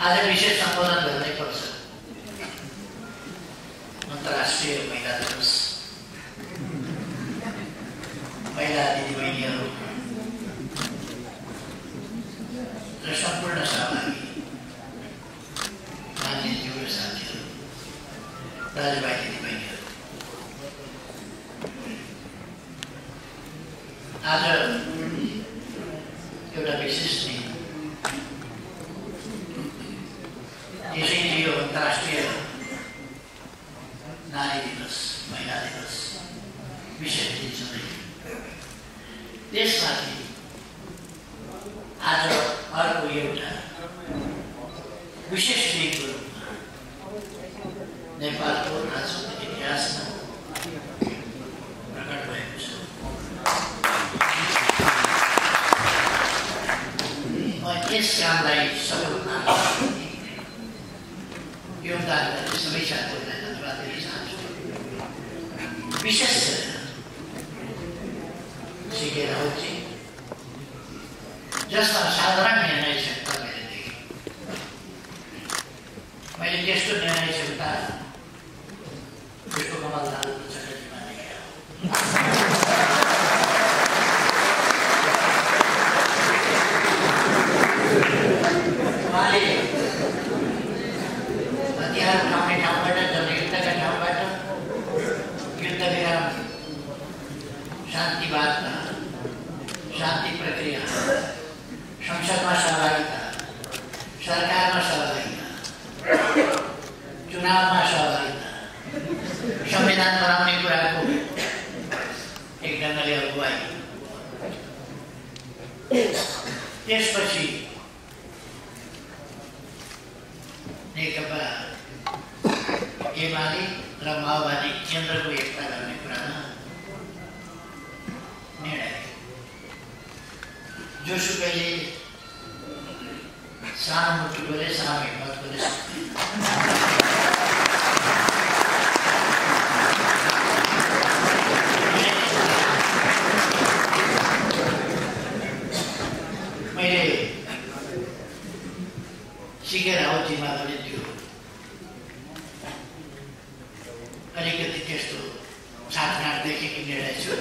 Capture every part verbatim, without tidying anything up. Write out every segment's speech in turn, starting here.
आज विशेष सम्बोधन गर्नै पर्छ। अन्तर्राष्ट्रिय महिला दिवस। महिला दिदीबहिनीहरू र सम्पूर्ण सहभागी मान्यज्यू र साथीहरू, दाजुभाइ दिदीबहिनीहरू, आज एउटा विशेष दिन। यसैले यो अन्तर्राष्ट्रिय नारी दिवस, महिला दिवस विशेष दिन छँदै त्यसमाथि आज अर्को एउटा विशेष दिनको रूपमा नेपालको राजनीतिक इतिहासमा प्रकट भएको छ। म यस कामलाई सफल बनाउन योगदान गर्ने सबै साथीहरूलाई धन्यवाद दिन चाहन्छु। विशेष गरेर सिके राउतजी, जसमा साधारण निर्णय क्षमता मैले देखेँ। मैले त्यस्तो निर्णय क्षमता विश्वकमल दाहाल चटर्जीमा देखेँ। उहाँले हतियार उठाउने ठाउँबाट, जनयुद्धका ठाउँबाट युद्ध विराम, शान्तिवादमा, शान्ति प्रक्रिया, संसदमा सहभागिता, सरकारमा सहभागिता, चुनावमा सहभागिता, संविधान बनाउने कुराको एक ढङ्गले अगुवाई, त्यसपछि नेकपा एमाले र माओवादी केन्द्रको एकता गर्ने कुरामा निर्णय। जोसुकैले सानो मुटुकोले सानो हिम्मतकोले मैले सिके राउतजीमा पनि त्यो अलिकति त्यस्तो छाटकाट देखेको निर्णय छु।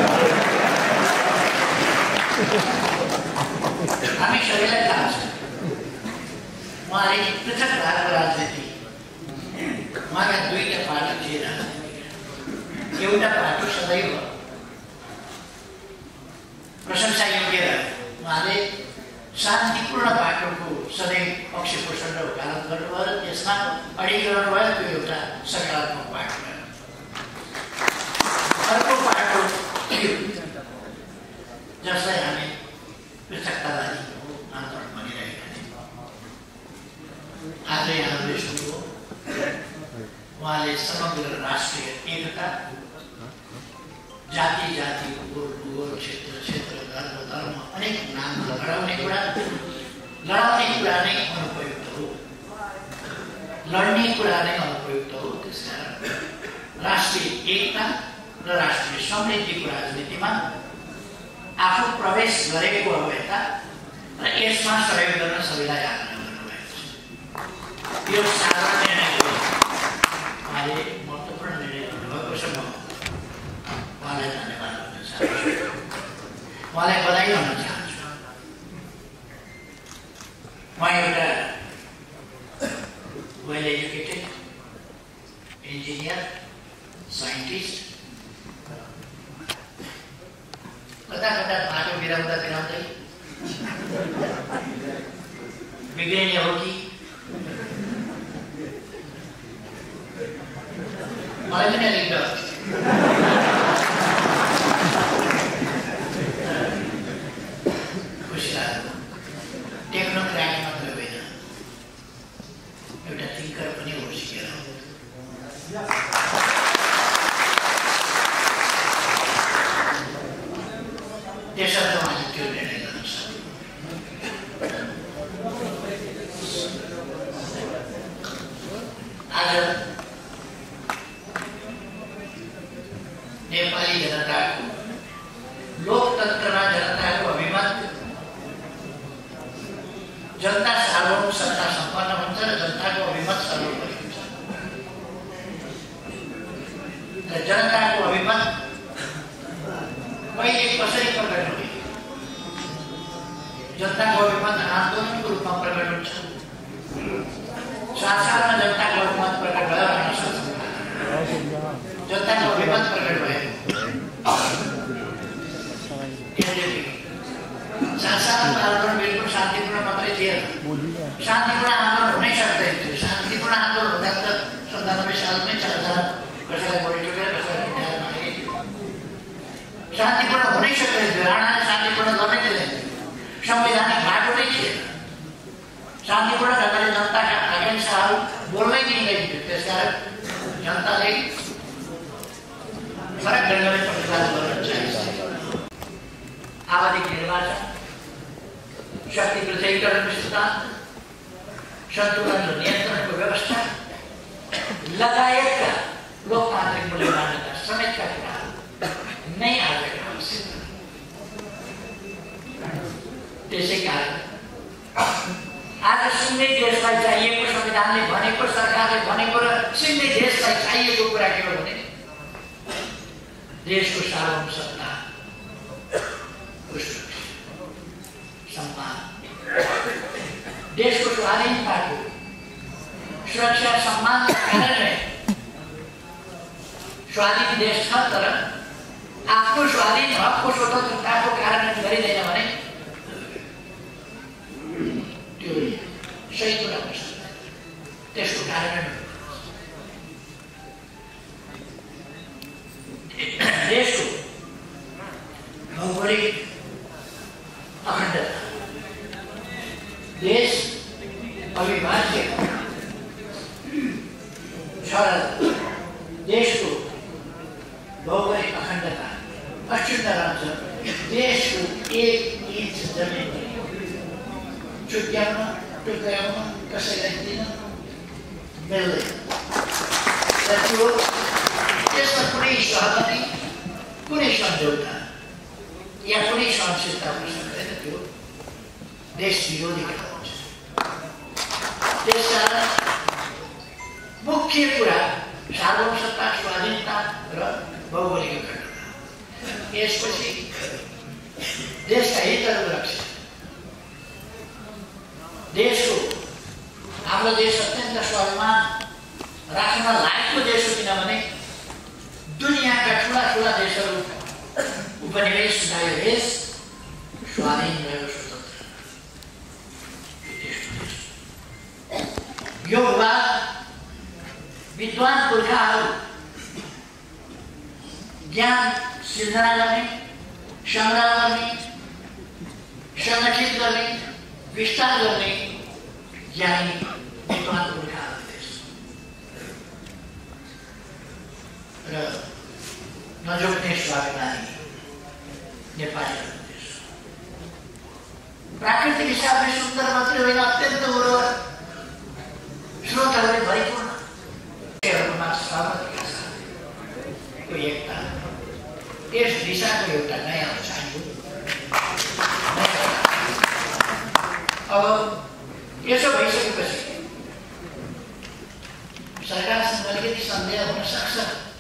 हामी सबैलाई थाहा छ उहाँले पृथक भएको राजनीति, उहाँका दुईटा पार्टी थिए राजनीतिका। एउटा पार्टी सदैव प्रशंसा योग्य रह्यो। उहाँले शान्तिपूर्ण बाटोको सधैँ पक्ष पोषण र वकालत गर्नुभयो र त्यसमा अडिरहनु भयो। त्यो एउटा सकारात्मक बाटो भयो। अर्को बाटो थियो जसलाई हामी पृथकतावादी आन्दोलन भनिरहेका थियौँ। आज यहाँले सुन्नुभयो उहाँले समग्र राष्ट्रिय एकता, जाति जाति, भूगोल भूगोल, क्षेत्र क्षेत्र, धर्म धर्म, अनेक नाम लडाउने कुरा लडाउने कुरा नै अनुपयुक्त हो, लड्ने कुरा नै अनुपयुक्त हो। त्यसकारण राष्ट्रिय एकता र राष्ट्रिय समृद्धिको राजनीतिमा आफू प्रवेश गरेको अवस्था र यसमा सहयोग गर्न सबैलाई आग्रह गर्नुभएको छ। यो साधारण निर्णय हो। उहाँले महत्त्वपूर्ण निर्णय गर्नुभएको छ। म उहाँलाई धन्यवाद दिन चाहन्छु, उहाँलाई बधाई दिन चाहन्छु। उहाँ एउटा वेल एजुकेटेड इन्जिनियर, साइन्टिस्ट, कता कता बाटो बिराउँदा बिराउँदै बिग्रिने हो कि मलाई पनि अलिक डर। खुसी लाग्यो। टेक्नोक्राट मात्रै होइन, एउटा थिङ्कर पनि हो सिकेर। त्यसर्थ उहाँले त्यो निर्णय गर्न सक्यो। आज नेपाली जनताको लोकतन्त्रमा जनताको अभिमत जनता सार्वभौम सत्ता सम्पन्न हुन्छ संसारमा जनताको मत प्रकट भयो भने जनताको विमत प्रकट भयो संसारमा आन्दोलन बिल्कुल शान्तिपूर्ण मात्रै थिएन शान्तिपूर्ण आन्दोलन हुनै सक्दैन थियो शान्तिपूर्ण आन्दोलन हुँदा त सन्तानब्बे सालमै चार हजार कसैलाई गोली टोकेर कसैलाई पिटाएर मारे शान्तिपूर्ण हुनै सक्दैन थियो राणाले शान्तिपूर्ण गर्नै दिँदैन संवैधानिक बाटो नै थिएन शान्तिपूर्ण ढङ्गले जनताका आकांक्षाहरू बोल्नै दिँदैन थियो त्यसकारण जनताले फरक ढङ्गले प्रतिवाद गर्न चाहिन्छ आवधिक निर्वाचन शक्ति पृथकीकरण सिद्धान्त सन्तुलन र नियन्त्रणको व्यवस्था लगायतका लोकतान्त्रिक मूल्य मान्यता समेतका कुराहरू नै आजका आवश्यकता त्यसै कारण आज सिङ्गै देशलाई चाहिएको संविधानले भनेको सरकारले भनेको र सिङ्गै देशलाई चाहिएको कुरा के हो भने देशको सार्वभौम सत्ता सम्मान देशको स्वाधीनताको सुरक्षा सम्मानका कारणले स्वाधीन देश छ तर आफ्नो स्वाधीन हकको स्वतन्त्रताको कार्यान्वयन गरिँदैन भने त्यो सही कुरा हुन्छ त्यसको कार्यान्वयन देशको भौगोलिक अखण्डता देश अविभाज्य छ देशको भौगोलिक अखण्डता अक्षुण्ण रहन्छ देशको एक इन्च जमिन चुक्याउन टुक्राउन कसैलाई दिन मिल्दैन त्यो त्यसमा कुनै सहमति कुनै सम्झौता या कुनै सहनशीलता हुन सक्दैन त्यो देश विरोधी कुरा हुन्छ त्यसकारण मुख्य कुरा सार्वभौम सत्ता स्वाधीनता र भौगोलिक अखण्डता यसपछि देशका हितहरू रक्षा देशको हाम्रो देश अत्यन्त स्वाभिमान राख्न लायकको देश हो किनभने दुनियाँका ठुला ठुला देशहरू उपनिवेश गयो देश स्वाधीन भयो स्वतन्त्र यो भूभाग विद्वान पुर्खाहरू ज्ञान सिर्जना गर्ने संग्रह गर्ने संगठित गर्ने विस्तार गर्ने ज्ञानी विद्वान पुर्खाहरू देश र नजोक्ने स्वाभिमानी नेपालीहरू देश प्राकृतिक हिसाबले सुन्दर मात्रै होइन अत्यन्त उर्वर स्रोतहरूले भरिपूर्ण सहमतिका साथ एकता यस दिशाको एउटा नयाँ उचाइ हो अब यसो भइसकेपछि सरकारसँग अलिकति सन्देह हुन सक्छ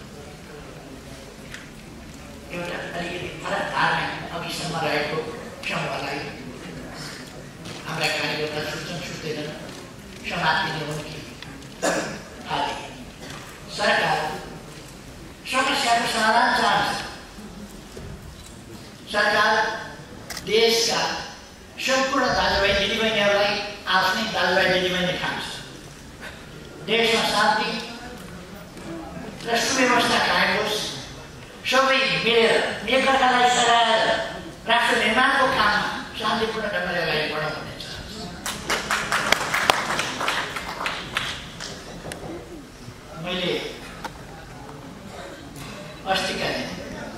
एउटा अलिकति फरक धारणा अघिसम्म रहेको समूहलाई हाम्रा कार्यकर्ता सुन्छन् सुत्दैनन् समातिने हुन् कि आदि सरकार समस्याको समाधान चाहन्छ सरकार देशका सम्पूर्ण दाजुभाइ दिदीबहिनीहरूलाई आफ्नै दाजुभाइ दिदीबहिनी ठान्छ देशमा शान्ति र सुव्यवस्था कायम होस् सबै मिलेर एकअर्कालाई सघाएर राष्ट्र निर्माणको काममा शान्तिपूर्ण ढङ्गले अगाडि बढाउन चाहन्छ मैले अस्तिका दिन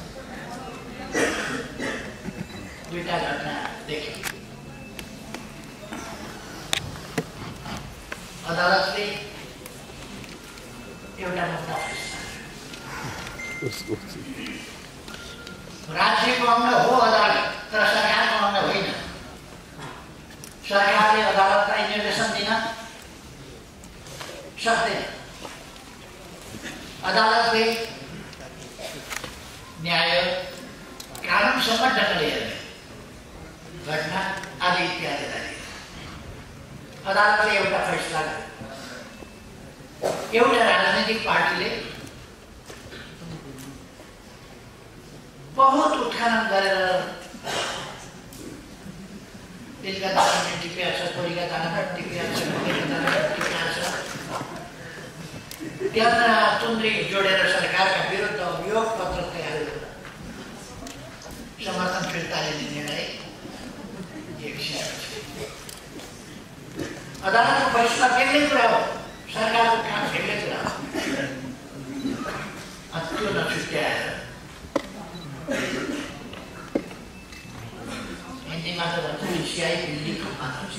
दुईटा घटना देखेँ अदालतले एउटा मुद्दा राज्यको अंग हो अदालत तर सरकारको अंग होइन सरकारले अदालतलाई निर्देशन दिन सक्दैन अदालतले न्याय कानुनसम्म ढङ्गले हेर्ने घटना आदि इत्यादिलाई अदालतले एउटा फैसला गर्यो। एउटा राजनीतिक पार्टीले बहुत उत्खनन गरेर त्यसका दाना टिपेका छ, कोहीका दाना टिपेका छ, कोहीका दाना टिपेका छ, त्यहाँ चुन्द्री जोडेर सरकारका विरुद्ध अभियोग पत्र तयार गरेर समर्थन फिर्ता लिने निर्णय अदालतको फैसला बेग्लै कुरा हो, सरकारको काम बेग्लै कुरा हो। त्यो नछुट्याएर हिन्दीमा त भन्छ सिआई बिल्ली खप्पा छ।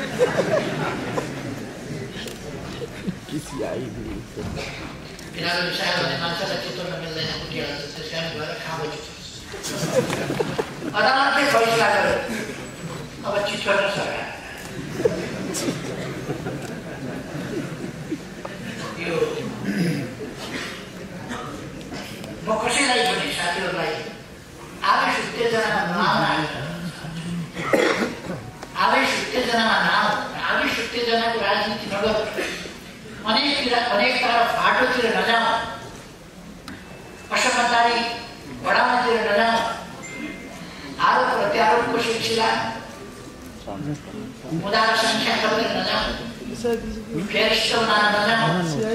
बिरालो विषय भने मान्छेलाई चित्त नमिल्दैन, कुटिहाल्छ, त्यस कारण गएर खाबो चित्त। अदालतले फैसला गर्यो, अब चितवन सरकार यो म कसैलाई पनि साथीहरूलाई आवेश उत्तेजनामा नआउन आवेश उत्तेजनामा नआउ आवेश उत्तेजनाको राजनीति नगर अनेक अनेक तरफ फाटोतिर नजाउँ, असमझदारी बढाउनतिर नजाउँ, आरोप प्रत्यारोपको सिलसिला मुद्दाको सङ्ख्या बढ्दै नजाउँ, फेरि बनाउन नजाउँ।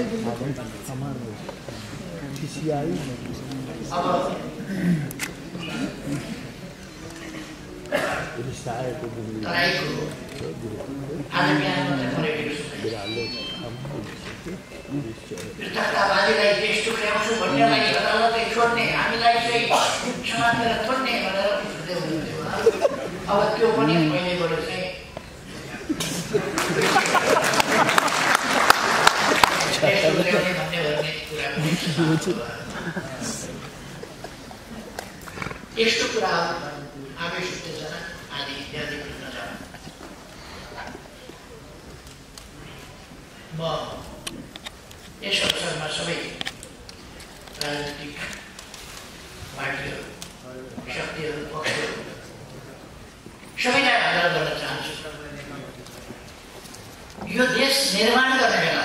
अब तराईको आज बिहान मात्रै परेको पृथकतावादीलाई देश टुक्र्याउँछु भन्नेलाई अदालतले छोड्ने, हामीलाई चाहिँ समातेर छोड्ने भनेर भन्दै हुनुहुन्थ्यो। अब त्यो पनि पहिलेबाट चाहिँ देश टुक्र्याउने भन्ने भन्ने कुरा पनि यस्तो कुराहरू आवेश उत्तेजना आदि इत्यादि नजाउँ। म यस अवसरमा सबै राजनीतिक पार्टीहरू, शक्तिहरू, पक्षहरू सबैलाई आग्रह गर्न चाहन्छु, यो देश निर्माण गर्ने बेला,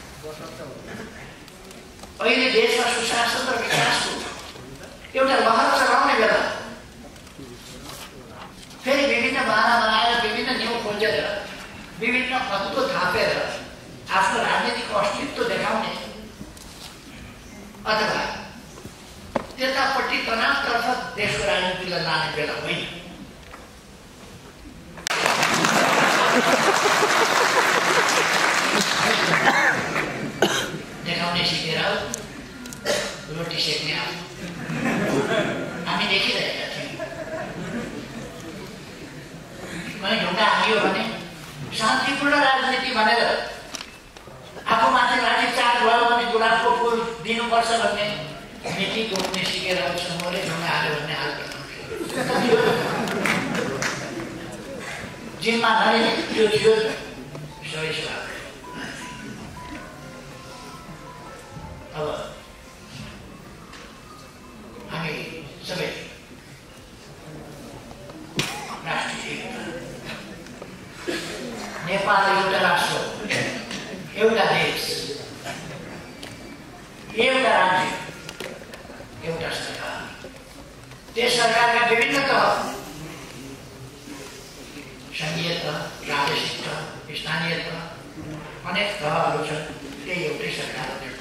अहिले देशमा सुशासन र विकासको एउटा लहर चलाउने बेला फेरि विभिन्न बहाना बनाएर, विभिन्न न्यू खोजेर, विभिन्न अद्भुत थापेर आफ्नो राजनीतिक अस्तित्व देखाउने अथवा त्यतापट्टि तनावतर्फ देशको राजनीतिलाई लाने बेला होइन। देखाउने सिकेर रोटी सेक्ने आफू हामी देखिरहेका थियौँ। कहीँ ढुङ्गा हाल्यो भने शान्तिपूर्ण राजनीति भनेर आफू माथि लाठी चार्ज भयो भने गुलाबको फुल दिनुपर्छ भन्ने नीति गोप्ने सिकेर समूहले ढुङ्गा हाल्यो भन्ने हाल जिम्मा नलिने त्यो थियो सबै सभा। अब हामी सबै राष्ट्रिय नेपाल एउटा राष्ट्र, एउटा देश, एउटा राज्य, एउटा सरकार। त्यस सरकारका विभिन्न तह, संघीय तह, प्रादेशिक तह, स्थानीय तह, अनेक तहहरू छन्। त्यही एउटै सरकार